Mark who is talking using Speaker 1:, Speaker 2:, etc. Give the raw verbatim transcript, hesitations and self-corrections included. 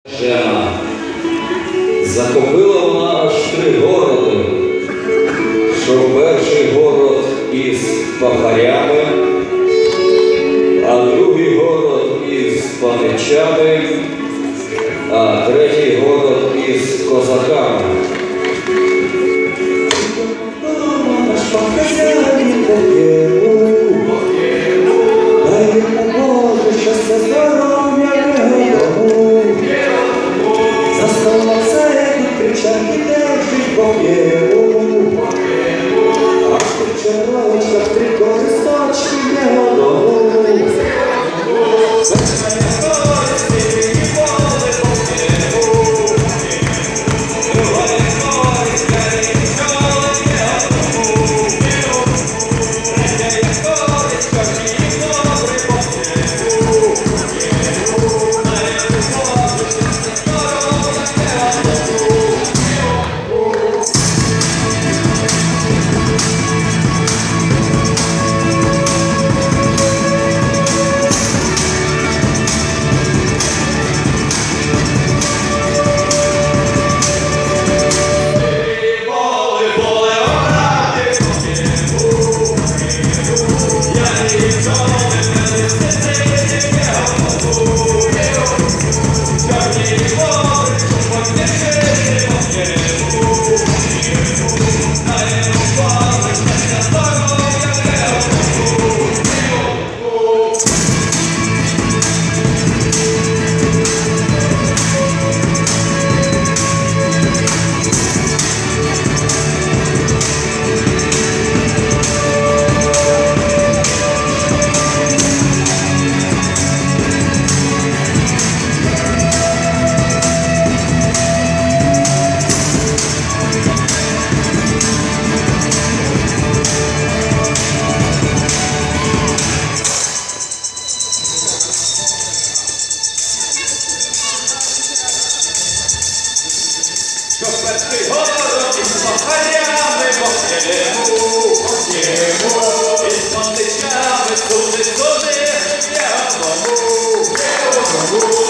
Speaker 1: Жена. Захопила вона аж три городи, що перший город із пахарями, а другий город із паничами, а третій город із козаками.
Speaker 2: Перший город із пахарями по-хєму, по-хєму, із пантичами туди-туди, в одному, в одному.